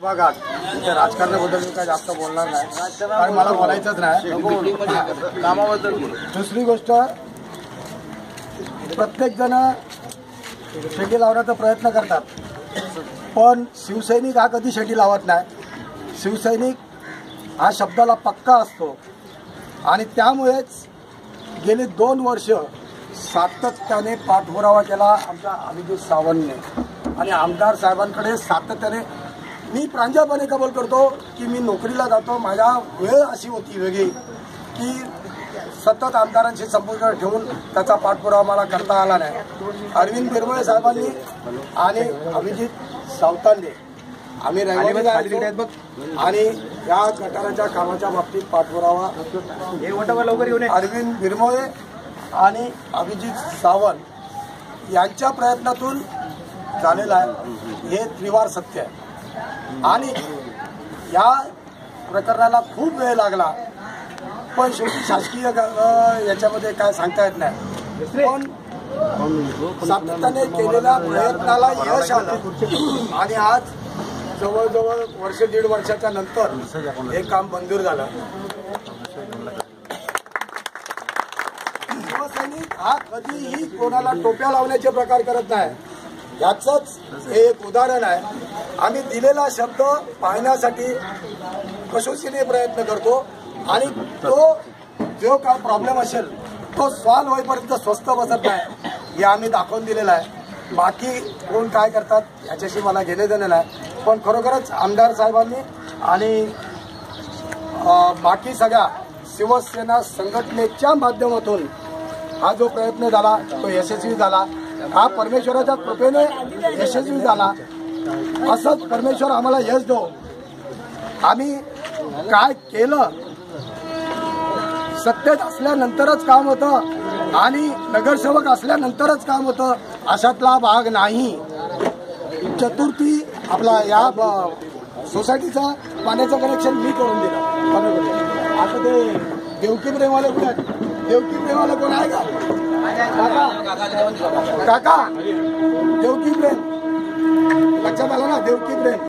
विभागात इथे राजकारणाबद्दल मी काय जास्त बोलणार नाही, कारण मला बोलायचंच नाही कामाबद्दल. दुसरी गोष्ट, प्रत्येक जण शेती लावण्याचा प्रयत्न करतात, पण शिवसैनिक हा कधी शेती लावत नाही. शिवसैनिक हा शब्दाला पक्का असतो आणि त्यामुळेच गेली 2 वर्ष सातत्याने पाठपुरावा केला आमच्या अभिजित सावंतने आणि आमदार साहेबांकडे सातत्याने. मी प्रांजळपणे कबूल करतो की मी नोकरीला जातो, माझ्या वेळ अशी होती वेगळी की सतत आमदारांशी संपर्क ठेवून त्याचा पाठपुरावा मला करता आला नाही. अरविंद बिरमळे साहेबांनी आणि अभिजित सावंतांनी आम्ही रहिवासी आणि या गटाराच्या कामाच्या बाबतीत पाठपुरावा अरविंद बिरमळे आणि अभिजित सावंत यांच्या प्रयत्नातून झालेला आहे. हे त्रिवार सत्य आहे आणि या प्रकरणाला खूप वेळ लागला, पण शेवटी शासकीय याच्यामध्ये काय सांगता येत नाही. पण सातत्याने केलेल्या प्रयत्नाला यश आलं आणि आज जवळजवळ 1.5 वर्षाच्या नंतर हे काम मंजूर झालं. शिवसैनिक हा कधीही कोणाला टोप्या लावण्याचे प्रकार करत नाही. याचंच हे एक उदाहरण आहे. आम्ही दिलेला शब्द पाळण्यासाठी कसोशीने प्रयत्न करतो आणि तो जो काय प्रॉब्लेम असेल तो सॉल्व्ह होईपर्यंत स्वस्त बसत नाही, हे आम्ही दाखवून दिलेलं आहे. बाकी कोण काय करतात याच्याशी मला घेणे देणे नाही, पण खरोखरच आमदार साहेबांनी आणि बाकी सगळ्या शिवसेना संघटनेच्या माध्यमातून हा जो प्रयत्न झाला तो यशस्वी झाला. हा परमेश्वराच्या कृपेने यशस्वी झाला. असंच परमेश्वर आम्हाला यश दो. आम्ही काय केलं सत्तेत असल्यानंतरच काम होतं आणि नगरसेवक असल्यानंतरच काम होतं अशातला भाग नाही. चतुर्थी आपला या सोसायटीचा पाण्याचं कनेक्शन मी करून दिलं. आता ते देवकी प्रेमवाले कुठे आहेत? देवकी प्रेमवाले कोण आहे का? काका देवकी प्रेम लक्षात आलं ना? देवकी प्रेम